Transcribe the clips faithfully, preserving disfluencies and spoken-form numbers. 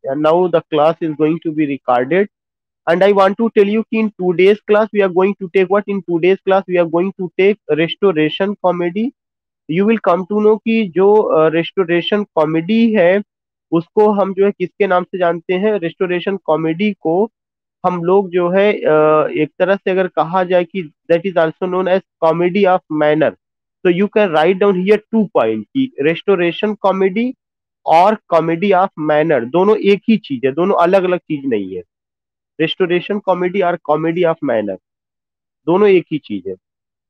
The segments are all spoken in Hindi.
And now the class is going to be recorded. And I want to tell you कि in today's class we are going to take what? In today's class we are going to take restoration comedy. You will come to know कि जो रेस्टोरेशन कॉमेडी है उसको हम जो है किसके नाम से जानते हैं। रेस्टोरेशन कॉमेडी को हम लोग जो है अ, एक तरह से अगर कहा जाए कि that is also known as comedy of manner. तो you can write down here two point की रेस्टोरेशन कॉमेडी और कॉमेडी ऑफ मैनर दोनों एक ही चीज है, दोनों अलग अलग चीज नहीं है। रेस्टोरेशन कॉमेडी और कॉमेडी ऑफ मैनर दोनों एक ही चीज है।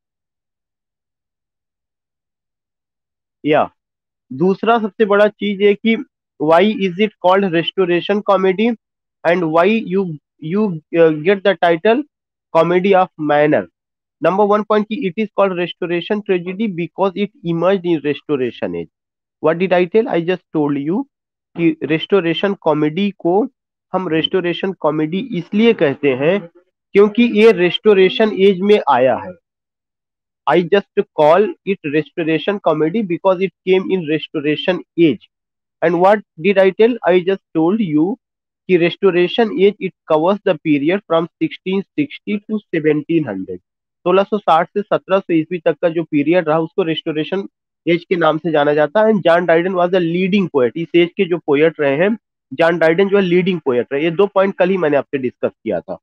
या दूसरा सबसे बड़ा चीज है कि why is it called restoration comedy and why you you get the title comedy of manner. Number one point की it is called restoration tragedy because it emerge in restoration age. What did I tell? I just told you कि रेस्टोरेशन कॉमेडी को हम रेस्टोरेशन कॉमेडी इसलिए कहते हैं क्योंकि ये रेस्टोरेशन एज में आया है। I just call it restoration comedy because it came in restoration age. And what did I tell? I just told you कि restoration age it covers the period from sixteen sixty to seventeen hundred. सोलह सौ साठ से सत्रह सौ ईस्वी तक का जो पीरियड रहा उसको रेस्टोरेशन एज के नाम से जाना जाता है। And John Dryden was the leading poet. इस एज के जो पोएट रहे हैं जॉन ड्राइडन जो है लीडिंग पोएट रहे। ये दो पॉइंट कल ही मैंने आपसे डिस्कस किया था।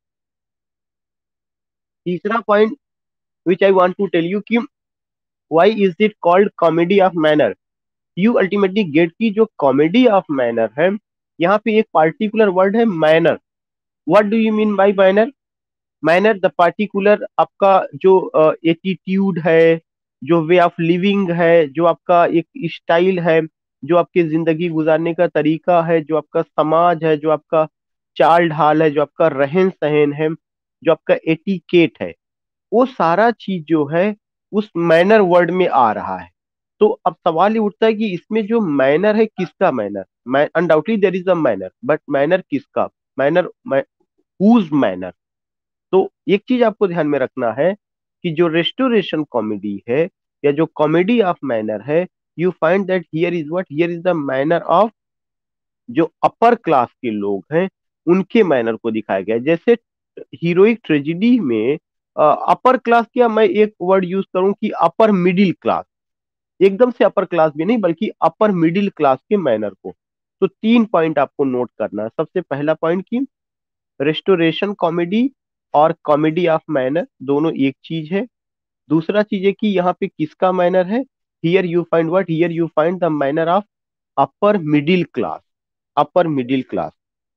तीसरा point which I want to tell you कि why is it called comedy of manner? You ultimately get की जो comedy of manner है यहाँ पे एक particular word है manner. What do you mean by manner? Manner the particular आपका जो एटीट्यूड uh, है, जो वे ऑफ लिविंग है, जो आपका एक स्टाइल है, जो आपकी जिंदगी गुजारने का तरीका है, जो आपका समाज है, जो आपका चाल ढाल है, जो आपका रहन सहन है, जो आपका एटिकेट है, वो सारा चीज जो है उस मैनर वर्ड में आ रहा है। तो अब सवाल ये उठता है कि इसमें जो मैनर है किसका manner? Undoubtedly there is a manner but manner किसका? Manner whose manner? तो एक चीज आपको ध्यान में रखना है कि जो रेस्टोरेशन कॉमेडी है या जो कॉमेडी ऑफ मैनर है, you find that here is what? Here is the manner of जो अपर क्लास के लोग हैं उनके मैनर को दिखाया गया है। जैसे हीरोइक ट्रेजिडी में अपर क्लास, क्या मैं एक वर्ड यूज करूं कि अपर मिडिल क्लास, एकदम से अपर क्लास भी नहीं बल्कि अपर मिडिल क्लास के मैनर को। तो तीन पॉइंट आपको नोट करना है। सबसे पहला पॉइंट की रेस्टोरेशन कॉमेडी और कॉमेडी ऑफ मैनर दोनों एक चीज है। दूसरा चीज है कि यहाँ पे किसका मैनर है? Here you find what? Here you find the manner of upper middle class. Upper middle class,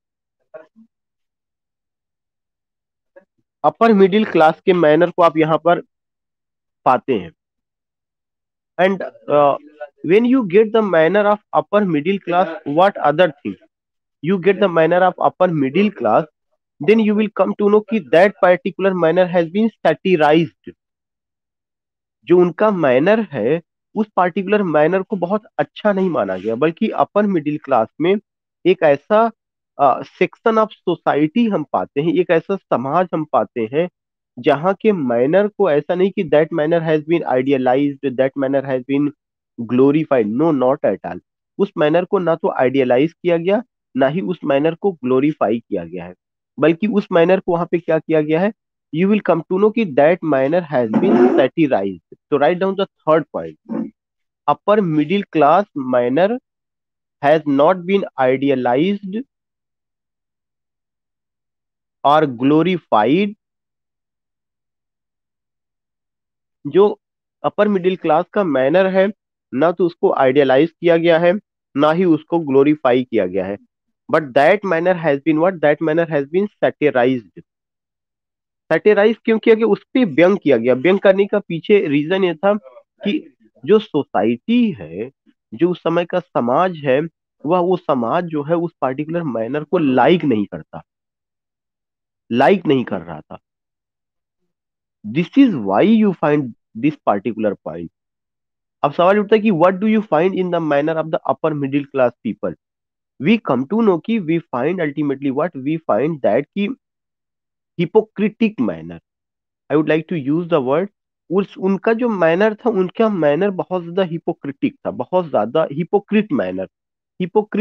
upper middle class के मैनर को आप यहाँ पर पाते हैं। And when you get the manner of upper middle class, what other thing? You get the manner of upper middle class, then you will come to know कि that particular manner has been satirized. जो उनका मैनर है उस पार्टिकुलर मैनर को बहुत अच्छा नहीं माना गया, बल्कि अपर मिडिल क्लास में एक ऐसा सेक्शन ऑफ सोसाइटी हम पाते हैं, एक ऐसा समाज हम पाते हैं जहाँ के मैनर को ऐसा नहीं कि that manner has been idealised, that manner has been glorified. No, not at all. उस मैनर को ना तो आइडियलाइज किया गया ना ही उस मैनर को ग्लोरीफाई किया गया है, बल्कि उस मैनर को वहां पे क्या किया गया है? you will come to know कि that manner has been satirized. So write down the third point. Upper middle class manner has not been idealized or glorified. जो अपर मिडिल क्लास का मैनर है ना तो उसको आइडियलाइज किया गया है ना ही उसको ग्लोरीफाई किया गया है, but that manner has been what? That manner has been satirised. Satirise क्यों किया गया? उस पर व्यंग किया गया। व्यंग करने का पीछे रीजन ये था कि जो सोसाइटी है, जो उस समय का समाज है, वह वो समाज जो है उस पार्टिकुलर मैनर को लाइक नहीं करता, लाइक नहीं कर रहा था। This is why you find this particular point. अब सवाल उठता है कि what do you find in the manner of the upper middle class people? We come to know कि we find ultimately what? We find that की hypocritic manner. I would like to use the word. उस उनका जो मैनर था, उनका मैनर बहुत ज्यादा हिपोक्रिटिक था, बहुत ज्यादा हिपोक्रिट मैनर। हिपोक्रिट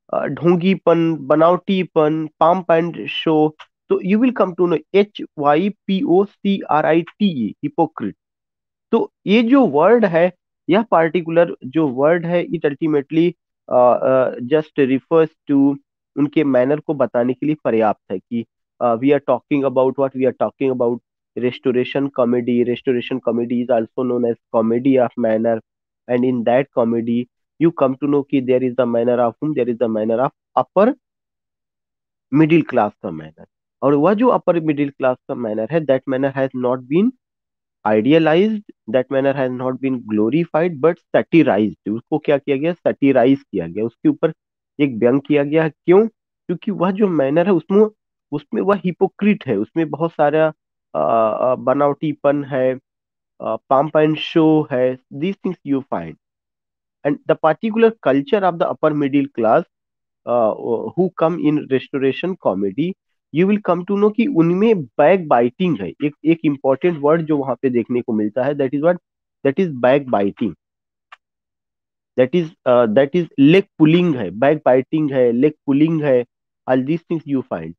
ढोंगीपन, बनावटीपन, पाम्प एंड शो। तो you will come to know H Y P O C R I T E, hypocrite. तो ये जो वर्ड है, यह पार्टिकुलर जो वर्ड है, it ultimately just refers to उनके मैनर को बताने के लिए पर्याप्त है कि we are talking about what we are talking about restoration comedy. Restoration comedy is also known as comedy of manner, and in that comedy you come to know कि there is the manner of whom, there is the manner of upper middle class का मैनर। और वह जो अपर मिडिल क्लास का मैनर है, that manner has not been idealised, that manner has not been glorified but satirised. उसको क्या किया गया, सैटिराइज किया गया, उसके ऊपर एक व्यंग किया गया। क्यों? क्योंकि वह जो मैनर है उसमें उसमें वह हिपोक्रिट है, उसमें बहुत सारा अ, अ, बनावटीपन है, पंप एंड शो है, these things you find. And the particular culture of the upper middle class who come in restoration comedy, you will come to know कि उनमें बैक बाइटिंग है। एक एक इंपॉर्टेंट वर्ड जो वहां पे देखने को मिलता है, that is what, that is backbiting, that is that is leg pulling है, बैक बाइटिंग है, लेग पुलिंग है, all these things you find.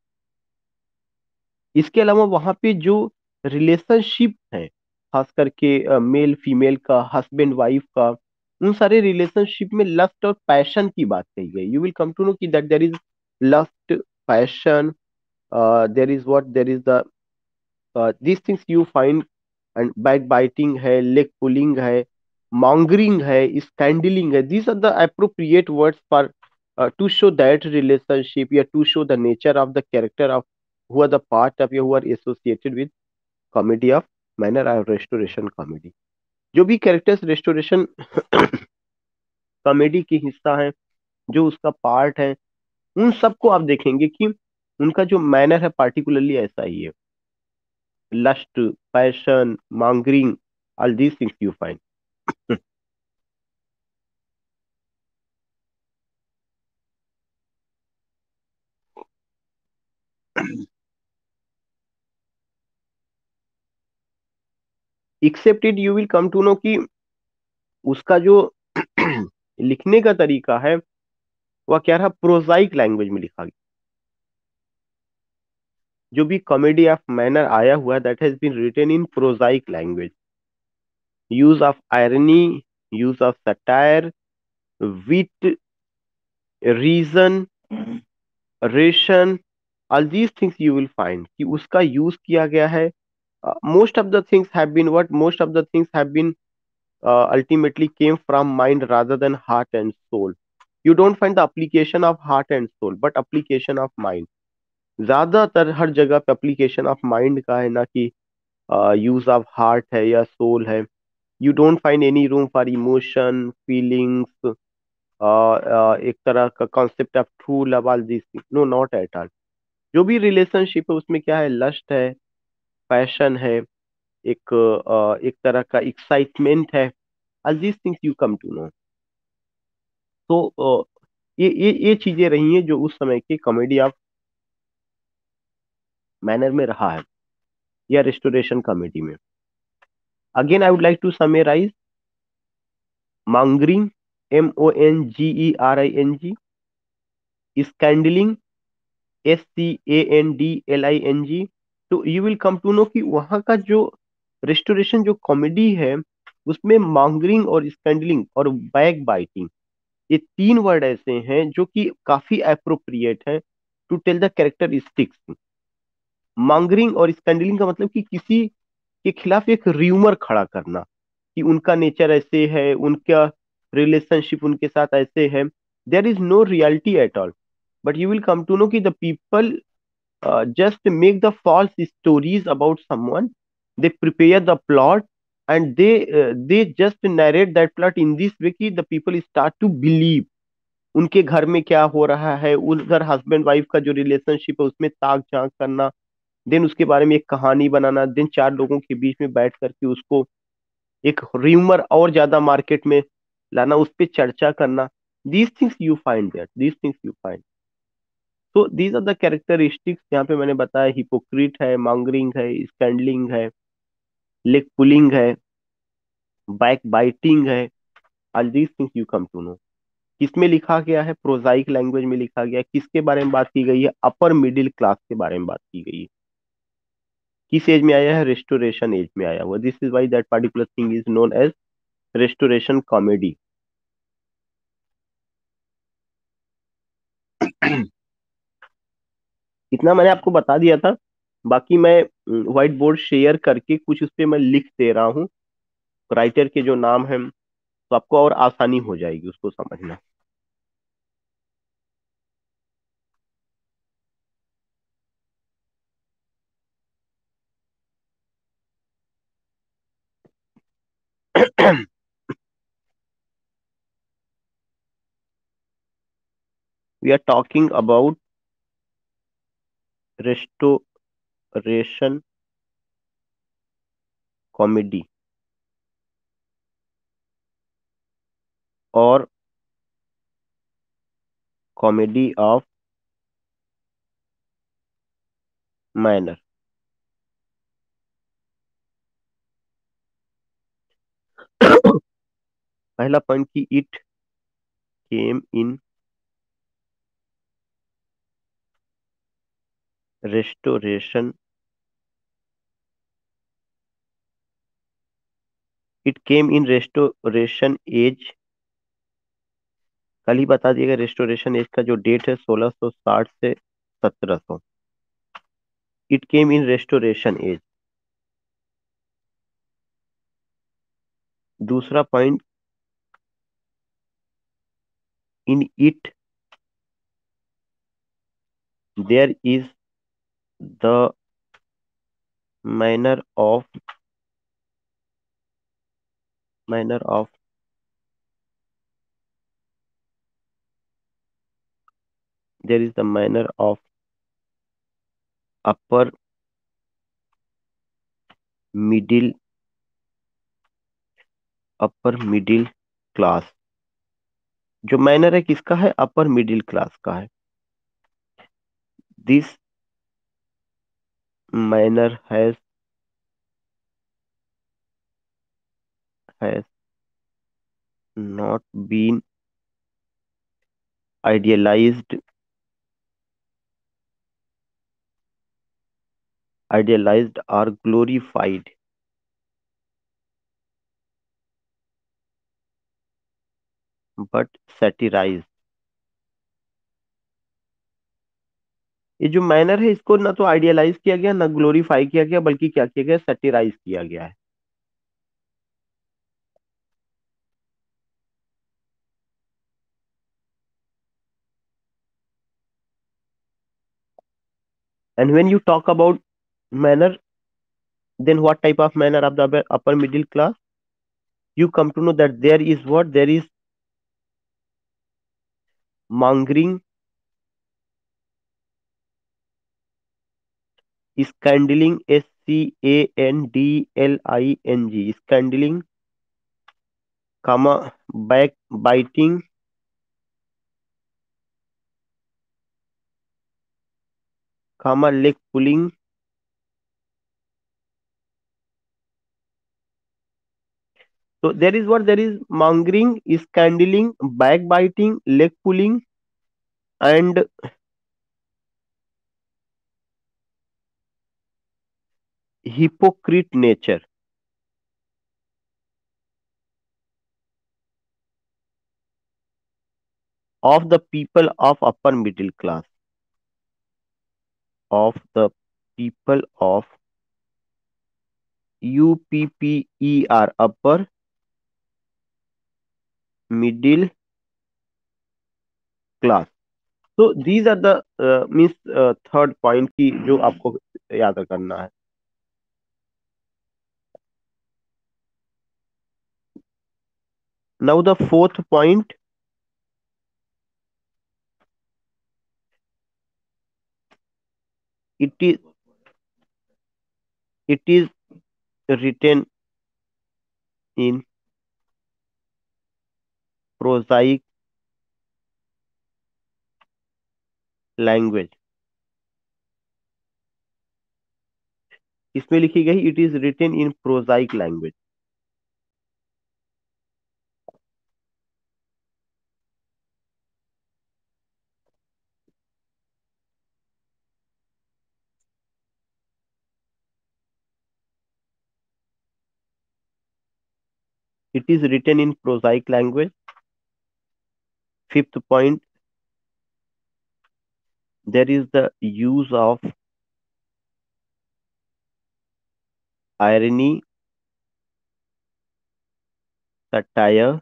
इसके अलावा वहां पे जो रिलेशनशिप है, खास करके मेल फीमेल का, हस्बैंड वाइफ का, उन सारे रिलेशनशिप में लस्ट और पैशन की बात कही गई। You will come to know कि that there is lust, passion, there is what, there is the these things you find। And back biting है, लेग पुलिंग है, मॉन्गरिंग है, स्कैंडलिंग है, these are the appropriate words for uh, to show that relationship या to show the nature of the character of who are the part of या who are associated with comedy of manner or restoration comedy। जो भी कैरेक्टर्स रेस्टोरेशन कॉमेडी की हिस्सा है, जो उसका पार्ट है, उन सबको आप देखेंगे कि उनका जो मैनर है पार्टिकुलरली ऐसा ही है। Lust, passion, mongering, all these things you find. Accepted, you will come to know कि उसका जो लिखने का तरीका है, वह क्या रहा, प्रोजाइक लैंग्वेज में लिखा गया। जो भी कॉमेडी ऑफ मैनर आया हुआ है, that has been written in prosaic language. Use of irony, use of satire, wit, reason, ration, all these things you will find कि उसका यूज किया गया है। Most of the things have been what, most of the things have been uh, ultimately came from mind rather than heart and soul। You don't find the application of heart and soul but application of mind। ज्यादातर हर जगह पे application of mind का है, ना कि यूज ऑफ हार्ट है या सोल है। You don't find any room for emotion, feelings, एक तरह का concept of true love, all this, no, not at all. जो भी रिलेशनशिप है उसमें क्या है, लस्ट है, पैशन है, एक अ, एक तरह का एक्साइटमेंट है, all these things you come to know. तो अ, ये ये ये चीजें रही हैं जो उस समय की कॉमेडी ऑफ मैनर में रहा है, या रिस्टोरेशन कॉमेडी में। Again I would like to summarise. Mongering, M O N G E R I N G, scandalling, S C A N D L I N G. तो you will come to know कि वहाँ का जो रिस्टोरेशन जो कॉमेडी है, उसमें मॉन्गरिंग और स्कैंडलिंग और बैक बाइटिंग, ये तीन वर्ड ऐसे हैं जो कि काफी अप्रोप्रिएट है to tell the characteristics. Mongering और स्कैंडलिंग का मतलब कि किसी के खिलाफ एक र्यूमर खड़ा करना कि उनका नेचर ऐसे है, उनका रिलेशनशिप उनके साथ ऐसे है। There is no reality at all, but you will come to know कि the people just make the false stories about someone. They prepare the plot and they they just narrate that plot in this way कि the people start to believe उनके घर में क्या हो रहा है, उधर हस्बैंड वाइफ का जो रिलेशनशिप है उसमें ताक झांक करना, देन उसके बारे में एक कहानी बनाना, देन चार लोगों के बीच में बैठ करके उसको एक र्यूमर और ज्यादा मार्केट में लाना, उस पर चर्चा करना। These things you find that, these things you find. तो दीज आर द कैरेक्टरिस्टिक्स यहाँ पे मैंने बताया। हिपोक्रीट है, मॉन्गरिंग है, स्कैंडलिंग है, लेग पुलिंग है, बैक बाइटिंग है, all these things you come to know. किसमें लिखा गया है? प्रोजाइक लैंग्वेज में लिखा गया है। किसके बारे में बात की गई है? अपर मिडिल क्लास के बारे में बात की गई है। किस एज में आया है? रेस्टोरेशन एज में आया हुआ। This is why that particular thing is known as restoration comedy. इतना मैंने आपको बता दिया था। बाकी मैं व्हाइट बोर्ड शेयर करके कुछ उस पे मैं लिख दे रहा हूँ, राइटर के जो नाम है, तो आपको और आसानी हो जाएगी उसको समझना। We are talking about restoration comedy और कॉमेडी ऑफ मैनर। पहला पॉइंट की it came in restoration, it came in restoration age. कल ही बता दिएगा रेस्टोरेशन एज का जो डेट है सोलह सौ साठ से सत्रह सौ। It came in restoration age. दूसरा point, in it there is the manner of manner of there is the manner of upper middle upper middle class. जो मैनर है किसका है? अपर मिडिल क्लास का है। This manner has has not been idealised idealised और ग्लोरीफाइड बट सैटिराइज्ड। ये जो मैनर है इसको ना तो आइडियलाइज किया गया ना ग्लोरीफाई किया गया, बल्कि क्या किया गया? सैटिराइज किया गया है। And when you talk about manner, then what type of manner of the upper middle class? You come to know that there is what? There is mongering, scandling, S C A N D L I N G, scandling, comma, backbiting, comma, leg pulling. So there is what? There is mongering, scandling, backbiting, leg pulling, and hypocrite nature of the people of upper middle class, of the people of U P P E R, upper middle class. So these are the uh, means uh, third point की जो आपको याद करना है. Now the fourth point, it is it is written in prosaic language. इसमें लिखी गई it is written in prosaic language. It is written in prosaic language. Fifth point, there is the use of irony, satire,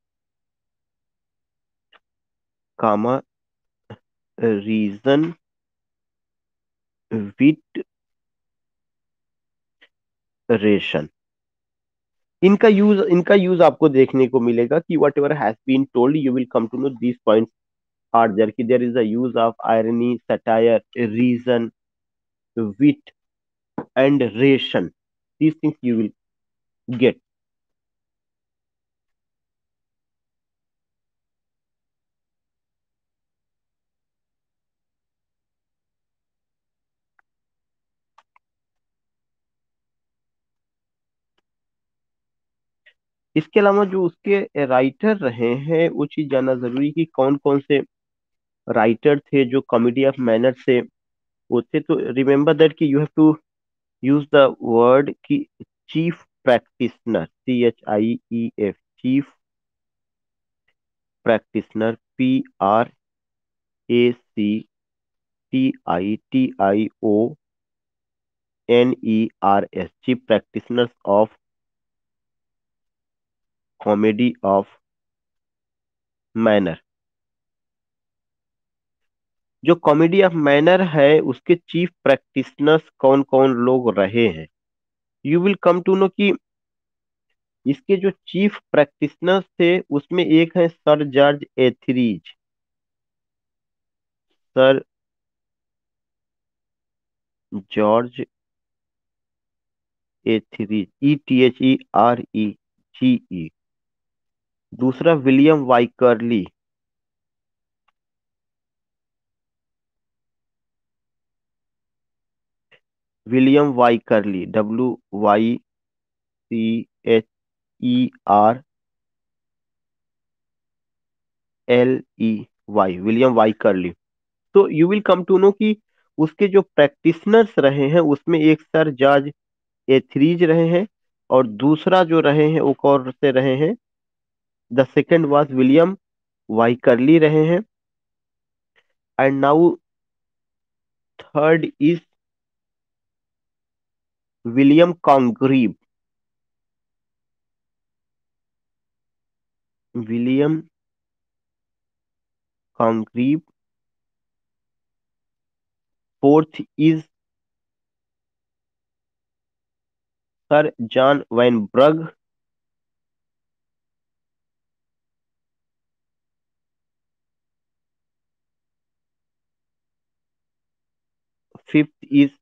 comma, reason, wit, ration. इनका यूज इनका यूज आपको देखने को मिलेगा कि whatever has been told you will come to know these points are there कि there is the use of irony, satire, reason, wit and ration. These things you will get. इसके अलावा जो उसके राइटर रहे हैं वो चीज जानना जरूरी कि कौन कौन से राइटर थे जो कॉमेडी ऑफ मैनर से वो थे. तो रिमेंबर दैट कि you have to use the word की chief practitioner, C H I E F, chief practitioner, P R A C T I T I O N E R S, chief practitioners of comedy of manner. जो कॉमेडी ऑफ मैनर है उसके चीफ प्रैक्टिशनर्स कौन कौन लोग रहे हैं, you will come to know कि इसके जो चीफ प्रैक्टिशनर्स थे उसमें एक है sir George Etherege. Sir George Etherege, E T H E R E G E. दूसरा William Wycherley. William Wycherley, W Y C H E R L E Y, William Wycherley. तो you will come to know कि उसके जो प्रैक्टिशनर्स रहे हैं उसमें एक सर जॉर्ज एथरीज रहे हैं और दूसरा जो रहे हैं वो कौन से रहे हैं, the second was William Wycherley रहे हैं. And now third is William Congreve. William Congreve. Fourth is sir John Vanbrugh. Fifth is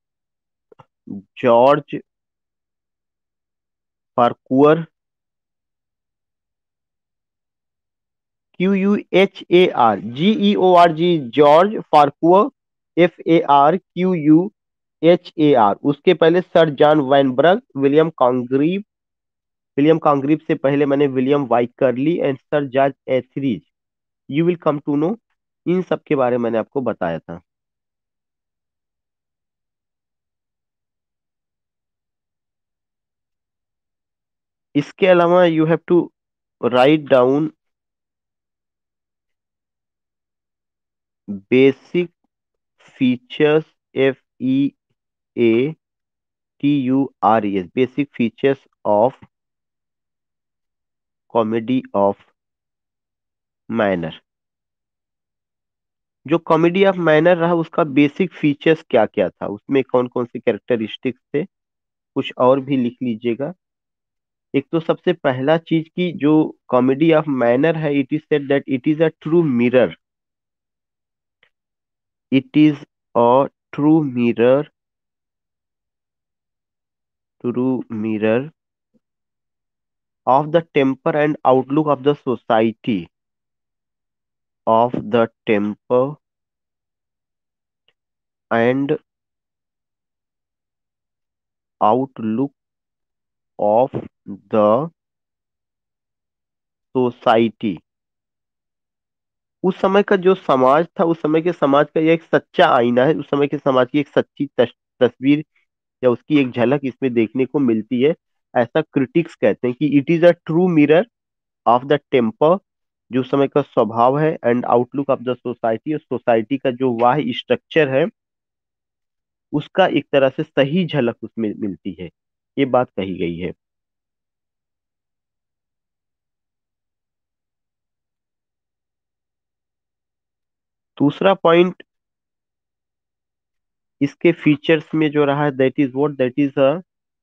George Farquhar. Q U H A R G E O R G, George Farquhar. F A R Q U H A R. उसके पहले sir John Vanbrugh, William Congreve. William Congreve से पहले मैंने William Wycherley and sir George Etherege. You will come to no इन सब के बारे में मैंने आपको बताया था. इसके अलावा you have to write down basic features, F E A T U R E S, basic features of comedy of manner. जो कॉमेडी ऑफ मैनर रहा उसका बेसिक फीचर्स क्या क्या था, उसमें कौन कौन से कैरेक्टरिस्टिक्स थे, कुछ और भी लिख लीजिएगा. एक तो सबसे पहला चीज की जो कॉमेडी ऑफ मैनर है, it is said that it is a true mirror. It is a true mirror, true mirror of the temper and outlook of the society, of the temper and outlook of the society. उस समय का जो समाज था, उस समय के समाज का यह एक सच्चा आईना है. उस समय के समाज की एक सच्ची तस, तस्वीर या उसकी एक झलक इसमें देखने को मिलती है. ऐसा क्रिटिक्स कहते हैं कि it is a true mirror of the temper, जो समय का स्वभाव है, and outlook of the society, और सोसाइटी का जो वाह स्ट्रक्चर है उसका एक तरह से सही झलक उसमें मिलती है। ये बात कही गई है। दूसरा पॉइंट इसके फीचर्स में जो रहा है, that is what, that is a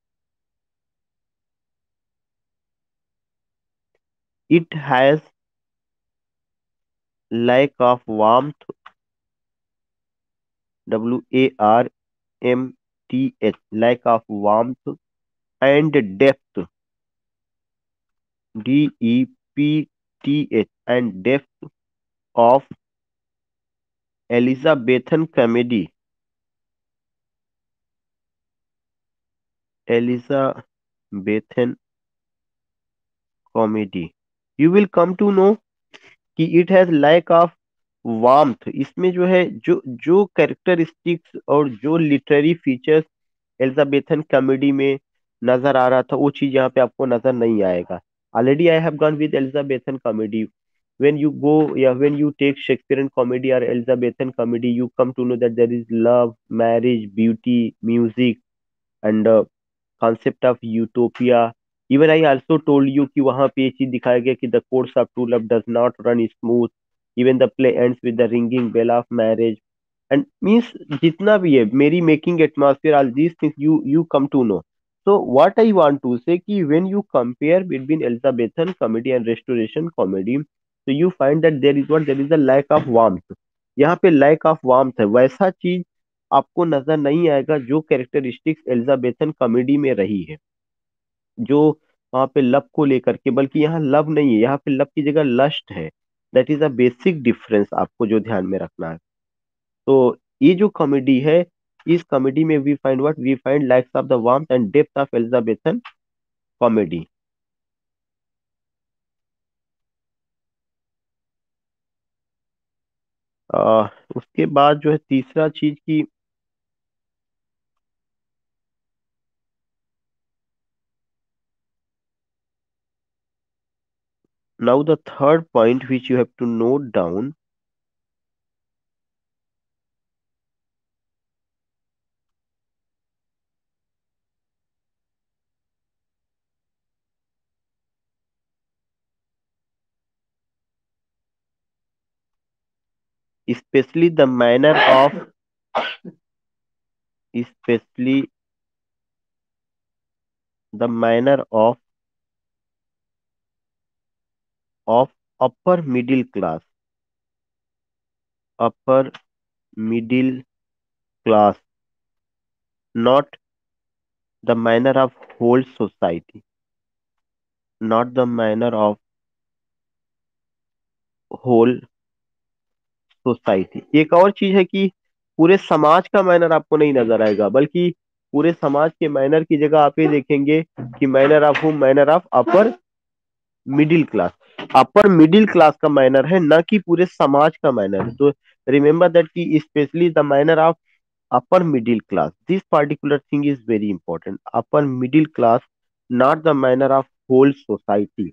it has lack of warmth, W A R M T H, lack of warmth and depth, D E P T H, and depth of Elizabethan comedy, Elizabethan comedy, you will come to know कि it has lack of warmth. इसमें जो है, जो जो कैरेक्टरिस्टिक्स और जो लिटरेरी फीचर्स एलिजाबेथन कॉमेडी में नजर आ रहा था, वो चीज यहाँ पे आपको नजर नहीं आएगा। Already I have gone with Elizabethan comedy. when you go, yeah, when you take Shakespearean comedy or Elizabethan comedy, you come to know that there is love, marriage, beauty, music, and uh, concept of utopia. Even I also told you कि वहां पे ये चीज दिखाया गया कि the course of true love does not run smooth. Even the play ends with the ringing bell of marriage. And means जितना भी है, मेरी making atmosphere, all these things you you come to know. So what I want to say कि when you compare between Elizabethan comedy and Restoration comedy, so you find that there is what, there is a lack of warmth. यहाँ पे lack of warmth है, वैसा चीज आपको नजर नहीं आएगा जो कैरेक्टरिस्टिक्स एलिजाबेथन कॉमेडी में रही है, जो वहां पे लव को लेकर के, बल्कि यहाँ लव नहीं है, यहाँ पे लव की जगह लस्ट है। That is a basic difference आपको जो ध्यान में रखना है। तो ये जो कॉमेडी है, इस कॉमेडी में we find what, we find lacks of the warmth and depth of Elizabethan comedy. उसके बाद जो है तीसरा चीज की, now the third point which you have to note down, specially the manner of, specially the manner of of upper middle class, upper middle class, not the manner of whole society, not the manner of whole society. एक और चीज है कि पूरे समाज का मैनर आपको नहीं नजर आएगा, बल्कि पूरे समाज के मैनर की जगह आप ये देखेंगे कि manner of whom, manner of upper middle class. Upper middle class का मैनर है, ना कि पूरे समाज का मैनर है। तो रिमेंबर दैट कि specially the manner of upper middle class, this particular thing is very important, upper middle class, not the manner of whole society,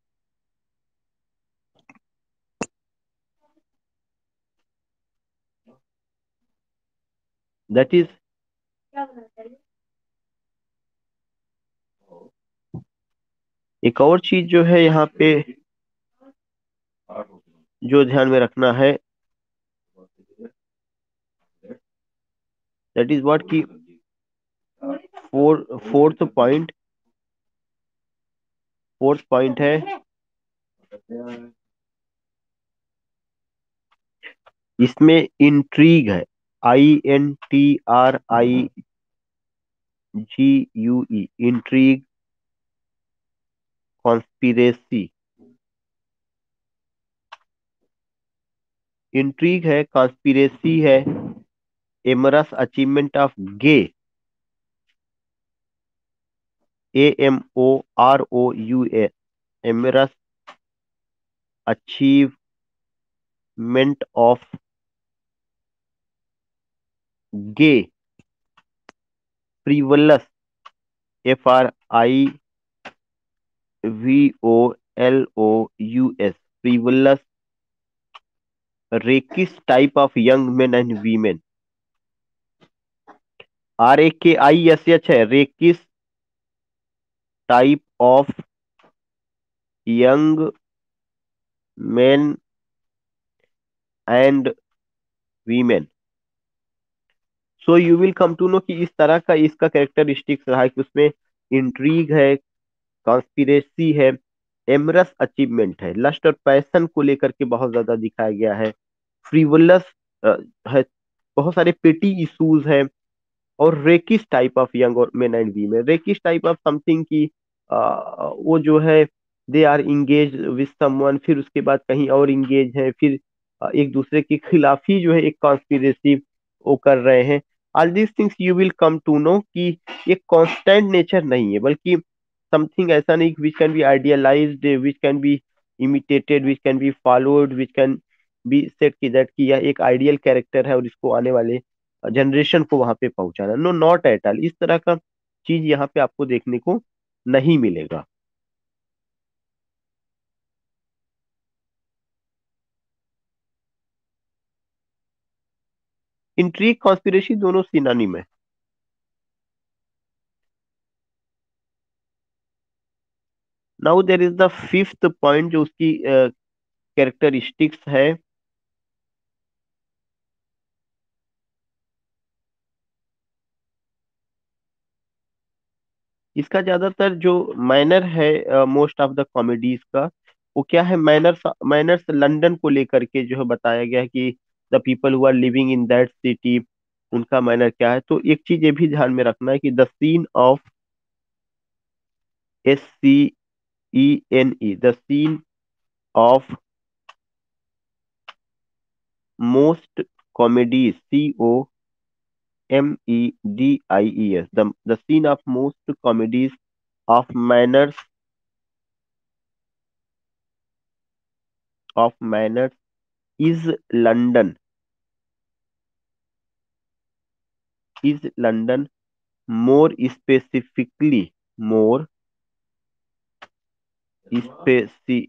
that is। एक और चीज जो है यहाँ पे जो ध्यान में रखना है, दैट इज व्हाट की four fourth point, fourth point है, इसमें इंट्रीग है, I N T R I G U E, intrigue, conspiracy, intrigue है, कॉन्स्पिरेसी है, amorous achievement of gay, A M O R O U A, amorous achievement of gay, frivolous, F R I V O L O U S, frivolous, rakish type of young men and women. R A K I S H है, rakish type of young men and women. So you will come to know कि इस तरह का इसका कैरेक्टरिस्टिक्स रहा है कि उसमें इंट्रीग है, कॉन्स्पिरेसी है, एमरस अचीवमेंट है, लस्ट और पैशन को लेकर के बहुत ज्यादा दिखाया गया है, फ्रीवलस है, बहुत सारे पेटी इश्यूज है, और रेकिस टाइप ऑफ यंग और men and women. Rakish type of something की अ, वो जो है they are engage with someone, फिर उसके बाद कहीं और इंगेज है, फिर अ, एक दूसरे के खिलाफ ही जो है एक कॉन्स्पिरेसी वो कर रहे हैं। All these things you will come to know कि ये कांस्टेंट नेचर नहीं है, बल्कि समथिंग ऐसा नहीं which can be idealised, which can be imitated, which can be followed, which can be set की दैट कि यह एक आइडियल कैरेक्टर है और इसको आने वाले जनरेशन को वहां पे पहुंचाना। नो, नॉट एट ऑल, इस तरह का चीज यहाँ पे आपको देखने को नहीं मिलेगा। इंट्रीग कॉन्स्पिरेसी दोनों सिनोनिम है। Now there is the fifth point जो उसकी कैरेक्टरिस्टिक्स है। इसका ज्यादातर जो मैनर है मोस्ट ऑफ द कॉमेडीज का, वो क्या है, मैनर्स मैनर्स लंदन को लेकर के जो है बताया गया है कि the people who are living in that city, उनका मैनर क्या है। तो एक चीज ये भी ध्यान में रखना है कि the scene of, S C E N E, the scene of most comedies, C O M E D I E S, the the scene of most comedies of manners, of manners is London, is London, more specifically, more specifically,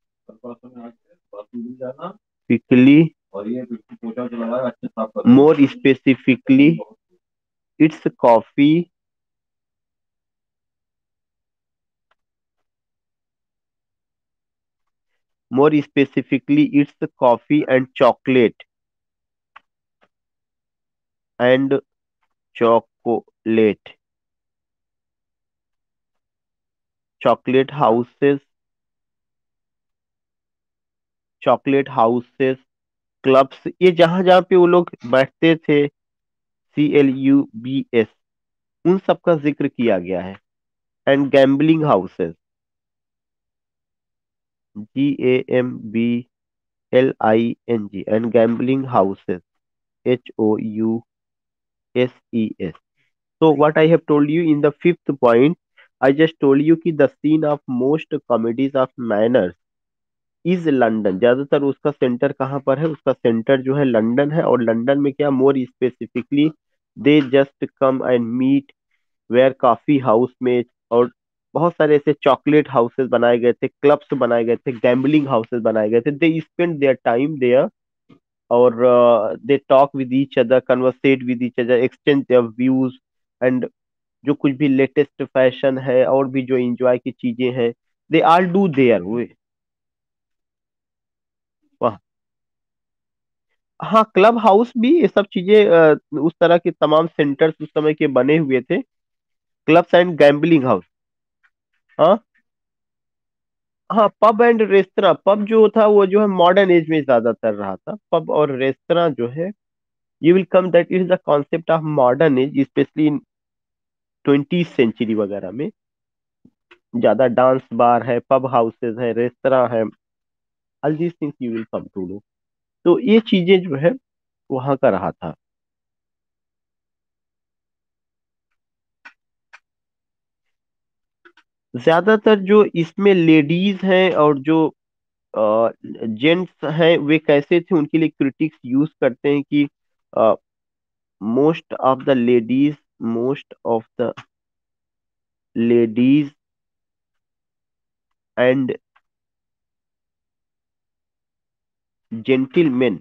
more specifically its coffee, more specifically its coffee and chocolate, and chocolate, chocolate houses, chocolate houses, clubs, ये जहां जहां पे वो लोग बैठते थे, C L U B S, उन सब का जिक्र किया गया है। And gambling houses, G A M B L I N G, and gambling houses, H O U S E S. So what I have told you in the fifth point, I just told you कि the scene of most comedies of manners is London. ज्यादातर उसका सेंटर कहाँ पर है, उसका सेंटर जो है लंदन है। और लंदन में क्या, more specifically they just come and meet where coffee house में, और बहुत सारे ऐसे चॉकलेट हाउसेस बनाए गए थे, क्लब्स बनाए गए थे, गैम्बलिंग हाउसेस बनाए गए थे। They spend their time there, और they talk with each other, conversate with each other, exchange their views, and जो कुछ भी लेटेस्ट फैशन है और भी जो एंजॉय की चीजें हैं, दे आल डू देयर वे। हाँ, क्लब हाउस भी, ये सब चीजें अ, उस तरह के तमाम सेंटर्स उस समय के बने हुए थे, क्लब्स एंड गैम्बलिंग हाउस। हाँ, हाँ, पब एंड रेस्तरा। पब जो था वो जो है मॉडर्न एज में ज्यादातर रहा था, पब और रेस्तरा जो है, you will come that is the concept of modern age, specially in twenty century वगैरह में ज्यादा डांस बार है, पब हाउसेज है, रेस्तरा है, all these things you will come to know. तो ये चीजें जो है वहां का रहा था। ज्यादातर जो इसमें लेडीज हैं और जो जेंट्स हैं, वे कैसे थे उनके लिए क्रिटिक्स यूज करते हैं कि most of the ladies, most of the ladies and gentleman,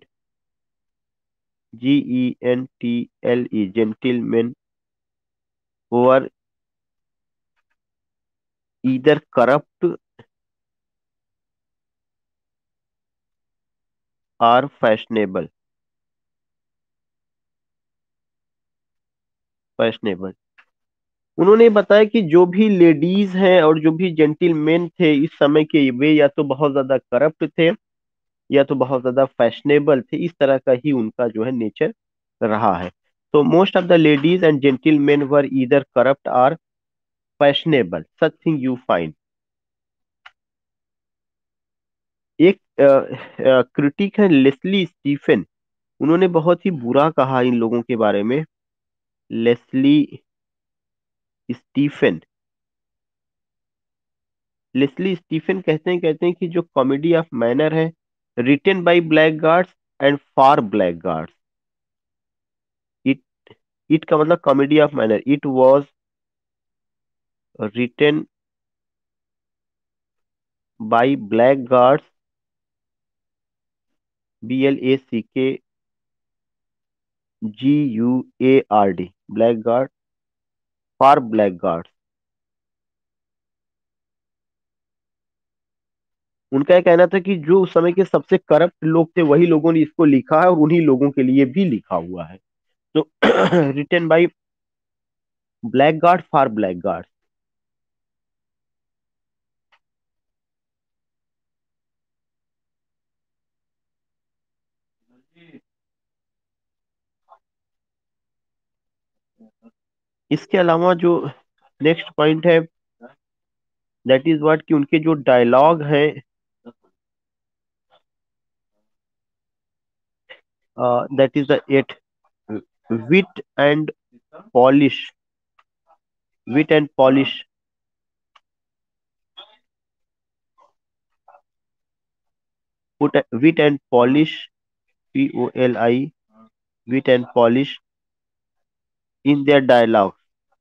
G E N T L E, gentleman, were either corrupt or fashionable. Fashionable, उन्होंने बताया कि जो भी लेडीज हैं और जो भी जेंटिलमैन थे इस समय के, वे या तो बहुत ज्यादा करप्ट थे या तो बहुत ज्यादा फैशनेबल थे। इस तरह का ही उनका जो है नेचर रहा है। तो most of the ladies and gentleman were either corrupt or fashionable, such thing you find. एक क्रिटिक है लेस्ली स्टीफन, उन्होंने बहुत ही बुरा कहा इन लोगों के बारे में। लेस्ली स्टीफन, लेस्ली स्टीफन कहते हैं कहते हैं कि जो कॉमेडी ऑफ मैनर है, written by blackguards and for blackguards. It it का मतलब comedy of manner, it was written by blackguards, B L A C K G U A R D, black guard, for blackguards. उनका यह कहना था कि जो उस समय के सबसे करप्ट लोग थे वही लोगों ने इसको लिखा है और उन्हीं लोगों के लिए भी लिखा हुआ है। तो written by black guard for black guard. इसके अलावा जो नेक्स्ट पॉइंट है, दैट इज व्हाट, कि उनके जो डायलॉग हैं, that is the at, wit and polish, wit and polish, put wit and polish, P O L I, wit and polish in their dialogue,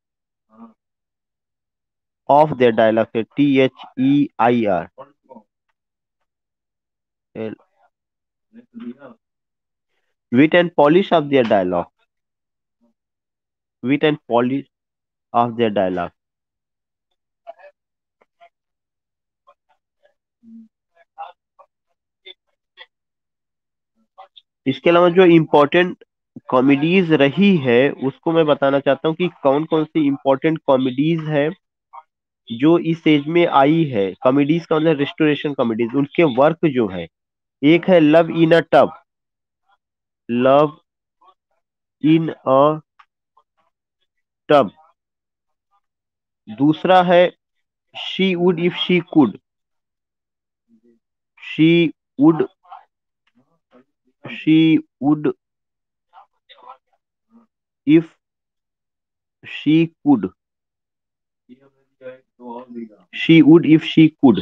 of their dialogue है T H E I R L, wit and polish of their dialogue, wit and polish of their dialogue. इसके अलावा जो इम्पोर्टेंट कॉमेडीज रही है उसको मैं बताना चाहता हूँ कि कौन कौन सी इम्पोर्टेंट कॉमेडीज है जो इस एज में आई है। कॉमेडीज का मतलब रेस्टोरेशन कॉमेडीज, उनके वर्क जो है, एक है love in a tub, love in a tub. दूसरा है she would if she could, she would, she would if she could, she would if she could.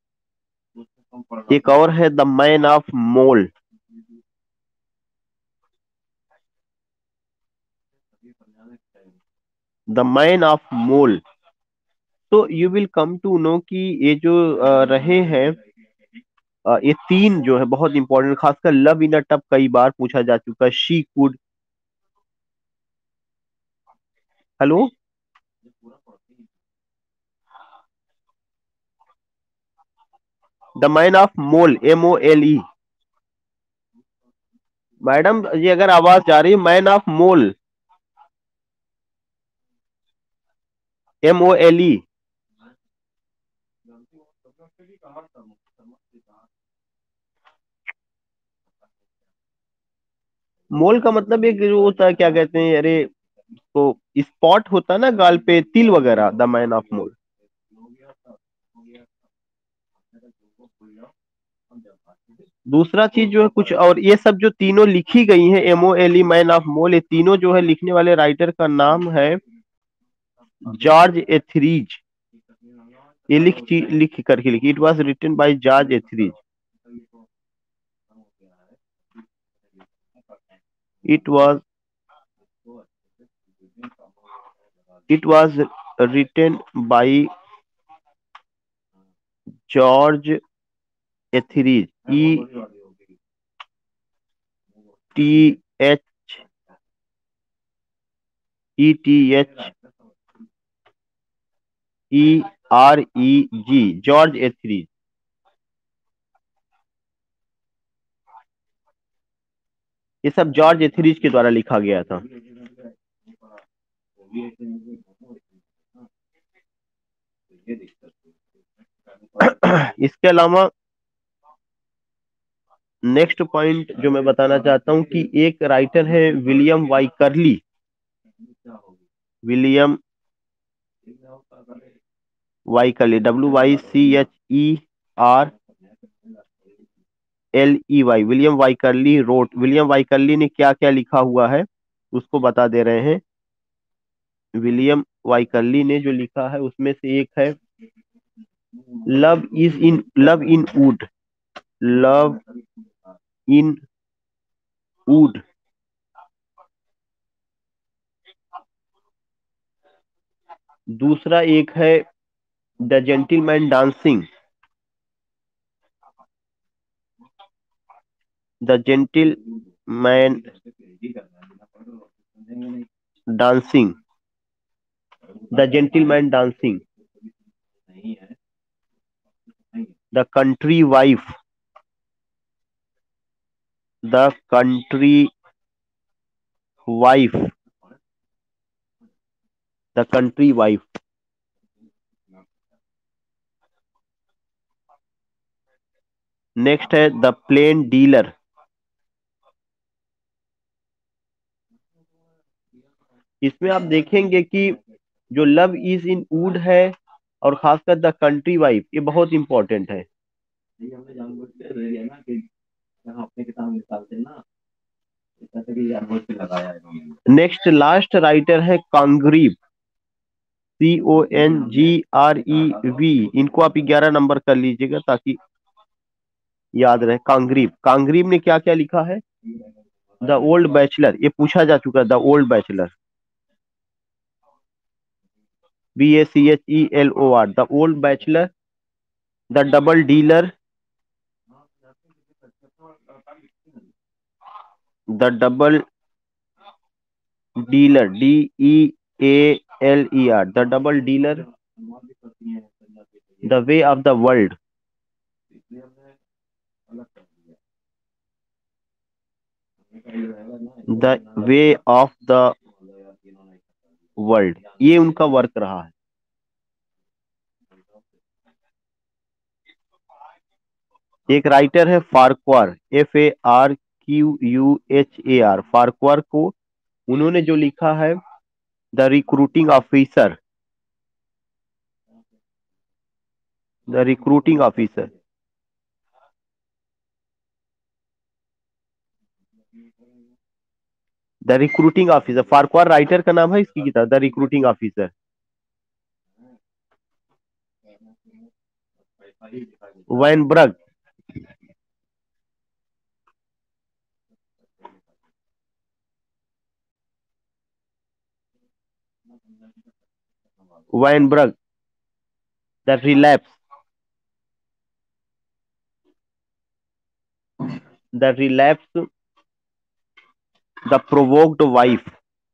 एक और है the man of mole, the man of mole. तो you will come to know कि ये जो अ, रहे हैं, अ, ये तीन जो है बहुत इंपॉर्टेंट, खासकर लव इन अ टब कई बार पूछा जा चुका है, she could. Hello, the man of mole, M O L E. Madam ये अगर आवाज जा रही है, man of mole, M O L E. Mole का मतलब एक जो होता है, क्या कहते हैं, अरे तो स्पॉट होता है ना गाल पे, तिल वगैरह, द मैन ऑफ मोल। दूसरा चीज जो है कुछ और, ये सब जो तीनों लिखी गई हैं, M O L E, man of mole, ये तीनों जो है लिखने वाले राइटर का नाम है जॉर्ज एथरीज। ये लिख ची- लिख करके लिखी, it was written by George Etherege. It was it was written by George Etherege, E T H E T H E R E G, George Etherege. ये सब जॉर्ज एथरीज के द्वारा लिखा गया था। इसके अलावा नेक्स्ट पॉइंट जो मैं बताना चाहता हूं कि एक राइटर है William Wycherley. William Wycherley, W Y C H E R L E Y, William Wycherley wrote. William Wycherley ने क्या क्या लिखा हुआ है उसको बता दे रहे हैं। विलियम वाई करली ने जो लिखा है उसमें से एक है love is in love in wood, love in wood. दूसरा एक है the gentleman dancing, the gentleman dancing, the gentleman dancing. The country wife, the country wife, the country wife. Next है द प्लेन डीलर। इसमें आप देखेंगे कि जो लव इज इन वुड है और खासकर द कंट्री वाइफ, ये बहुत इंपॉर्टेंट है। नेक्स्ट लास्ट राइटर है Congreve, C O N G R E V. इनको आप ग्यारह नंबर कर लीजिएगा ताकि याद रहे। कांग्रीव, कांग्रीव ने क्या क्या लिखा है? द ओल्ड बैचलर, ये पूछा जा चुका है। The old bachelor, B A C H E L O R, the old bachelor. The double dealer, the double dealer, D E A L E R, the double dealer. The way of the world, the way of the world, ये उनका वर्क रहा है। एक राइटर है Farquhar, F A R Q U H A R, Farquhar को उन्होंने जो लिखा है the recruiting officer, the recruiting officer. The recruiting officer, Farquhar writer का नाम है, इसकी किताब the recruiting officer. Vanbrugh, Vanbrugh, the relapse, the relapse, the provoked wife.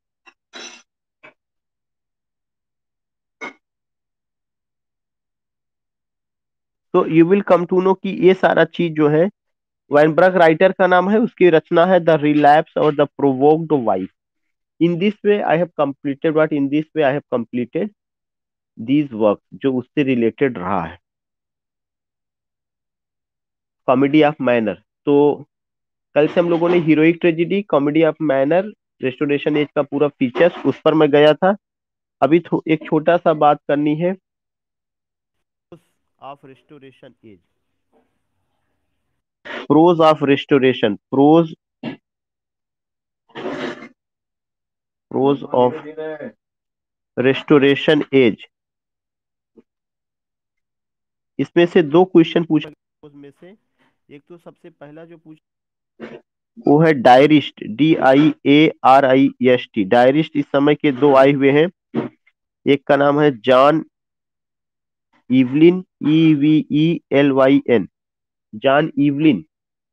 तो you will come to know कि ये सारा चीज जो है वैनब्रग राइटर का नाम है, उसकी रचना है द रिलैप्स और the provoked wife. In this way I have completed what in this way I have completed these work, जो उससे रिलेटेड रहा है। कॉमेडी ऑफ मैनर, तो कल से हम लोगों ने heroic tragedy, comedy of manner, restoration age का पूरा फीचर्स उस पर मैं गया था। अभी थो, एक छोटा सा बात करनी है of restoration age, prose of restoration, prose prose of restoration age. इसमें से दो क्वेश्चन पूछा में से, एक तो सबसे पहला जो पूछ वो है diarist, D I A R I S T. Diarist इस समय के दो आए हुए हैं, एक का नाम है John Evelyn, E V E L Y N, John Evelyn.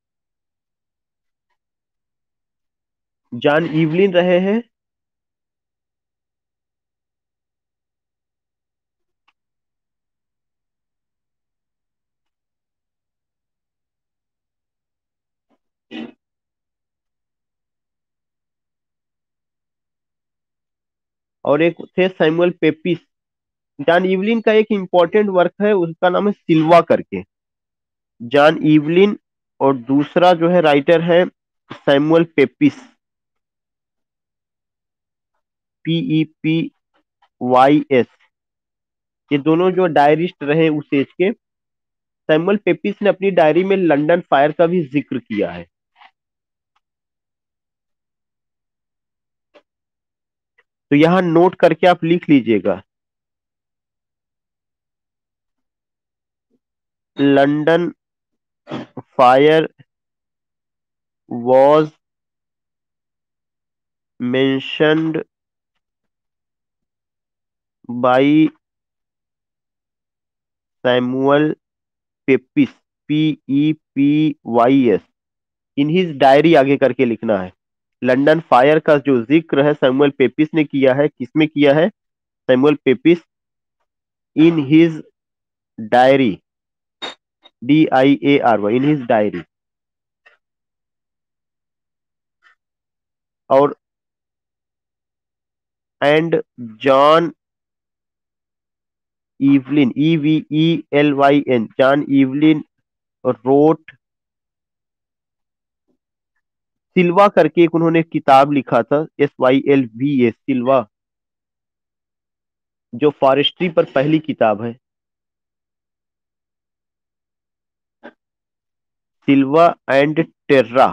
John Evelyn रहे हैं। और एक थे सैमुअल पेपिस। जॉन इवलिन का एक इंपॉर्टेंट वर्क है, उसका नाम है सिल्वा करके। John Evelyn. और दूसरा जो है राइटर है Samuel Pepys, P E P Y S. ये दोनों जो डायरिस्ट रहे उस एज के। सैमुअल पेपिस ने अपनी डायरी में लंदन फायर का भी जिक्र किया है। तो यहाँ नोट करके आप लिख लीजिएगा, London fire was mentioned by Samuel Pepys, P E P Y S, in his diary, आगे करके लिखना है। लंदन फायर का जो जिक्र है सैमुअल पेपिस ने किया है, किसमें किया है? Samuel Pepys, in his diary, D I A R Y, in his diary. और and John Evelyn, E V E L Y N, John Evelyn wrote Sylva करके एक उन्होंने किताब लिखा था, S Y L V A, Sylva, जो फॉरेस्ट्री पर पहली किताब है। सिल्वा एंड टेर्रा,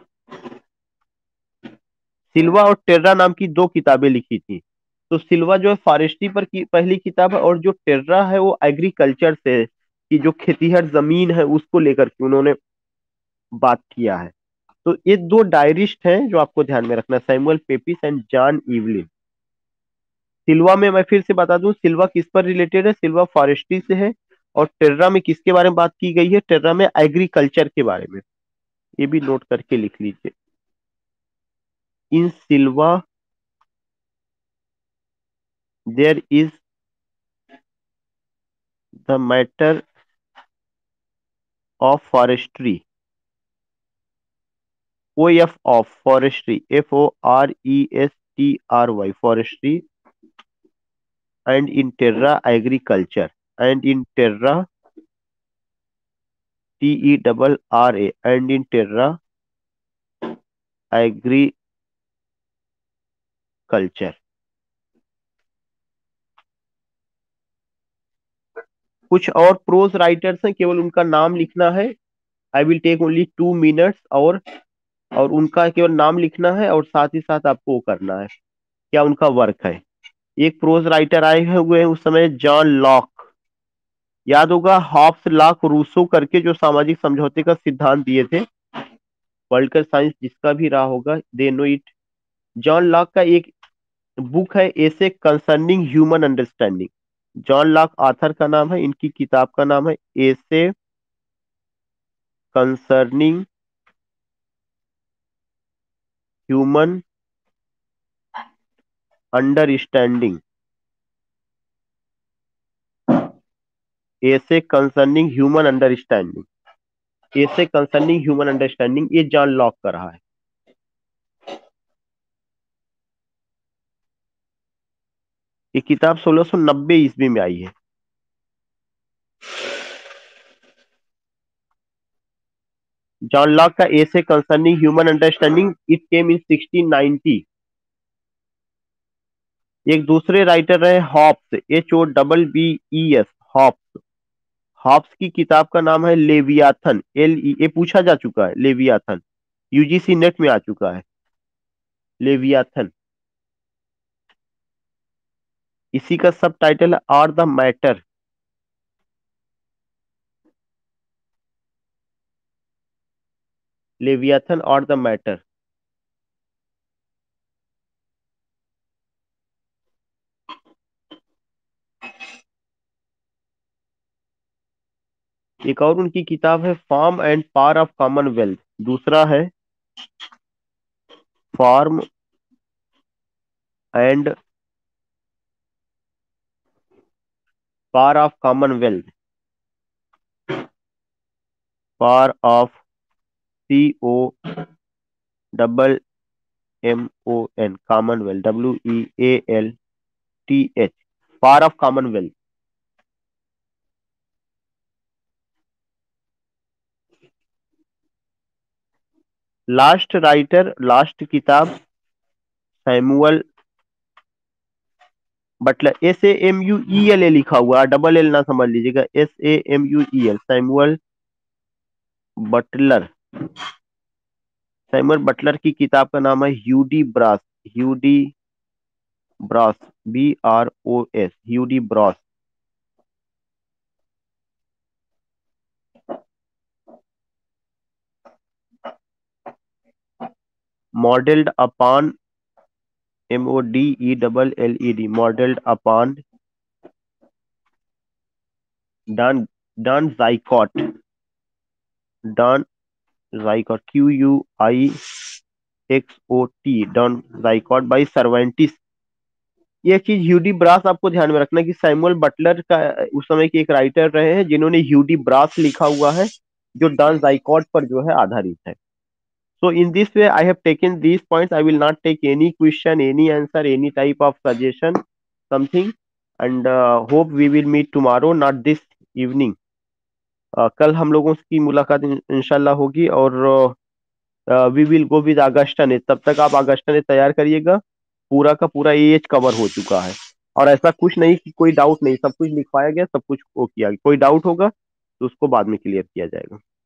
सिल्वा और टेर्रा नाम की दो किताबें लिखी थी। तो सिल्वा जो है फॉरेस्ट्री पर की पहली किताब है, और जो टेर्रा है वो एग्रीकल्चर से, कि जो खेतीहर जमीन है उसको लेकर के उन्होंने बात किया है। तो ये दो डायरिस्ट हैं जो आपको ध्यान में रखना, Samuel Pepys and John Evelyn. Sylva में मैं फिर से बता दूं, सिल्वा किस पर रिलेटेड है? सिल्वा फॉरेस्ट्री से है। और टेर्रा में किसके बारे में बात की गई है? टेर्रा में एग्रीकल्चर के बारे में। ये भी नोट करके लिख लीजिए। In Sylva there is the matter of forestry, O F of forestry, F O R E S T R Y, forestry, and in terra agriculture, and in terra, T E double R A, and in terra agriculture. कुछ और प्रोज राइटर्स हैं, केवल उनका नाम लिखना है। I will take only two minutes, और और उनका केवल नाम लिखना है, और साथ ही साथ आपको वो करना है क्या उनका वर्क है। एक प्रोज राइटर आए हुए हैं उस समय, जॉन लॉक। याद होगा हॉब्स, लॉक, रूसो करके जो सामाजिक समझौते का सिद्धांत दिए थे। वर्ल्ड का साइंस जिसका भी रहा होगा, they know it. John Locke का एक बुक है, essay concerning human understanding. John Locke author का नाम है, इनकी किताब का नाम है essay concerning human understanding, essay concerning human understanding, essay concerning human understanding, ये जॉन लॉक का रहा है। ये किताब सोलह सौ नब्बे ईस्वी में आई है। जॉन लॉक का essay concerning human understanding, it came in sixteen ninety. एक दूसरे राइटर रहे Hobbes, H O double B E S, Hobbes. Hobbes की किताब का नाम है लेवियाथन, एल ई, ए पूछा जा चुका है, Leviathan, U G C NET में आ चुका है, लेवियाथन। इसी का सब टाइटल है आर द मैटर, लेवियाथन और द मैटर। एक और उनकी किताब है form and power of commonwealth, दूसरा है form and power of commonwealth, power of C O double M O N, commonwealth, W E A L T H, power of commonwealth. Last writer, last किताब Samuel Butler, S A M U E L A लिखा हुआ, डबल एल ना समझ लीजिएगा, S A M U E L, Samuel Butler. Samuel Butler की किताब का नाम है ह्यूडी brass, ह्यूडी brass, B R O S, ह्यूडी brass. Modelled upon, M O D E double L E D, modelled upon don don zygote, don zygote, Q U I x O T, don zygote by सर्वेंटिस। ये चीज ह्यूडी ब्रास आपको ध्यान में रखना कि सैमुअल बटलर का उस समय के एक राइटर रहे हैं जिन्होंने ह्यूडी ब्रास लिखा हुआ है, जो डॉन जाइकॉट पर जो है आधारित है। So in this way, I have taken these points. I will not take any question, any answer, any type of suggestion, something, and uh, hope we will meet tomorrow, not this evening. Uh, कल हम लोगों की मुलाकात इन- इंशाल्लाह होगी, और we will go with Augustan. तब तक आप अगस्टन तैयार करिएगा, पूरा का पूरा एज कवर हो चुका है, और ऐसा कुछ नहीं कि कोई डाउट नहीं, सब कुछ लिखवाया गया, सब कुछ वो किया गया। कोई डाउट होगा तो उसको बाद में क्लियर किया जाएगा।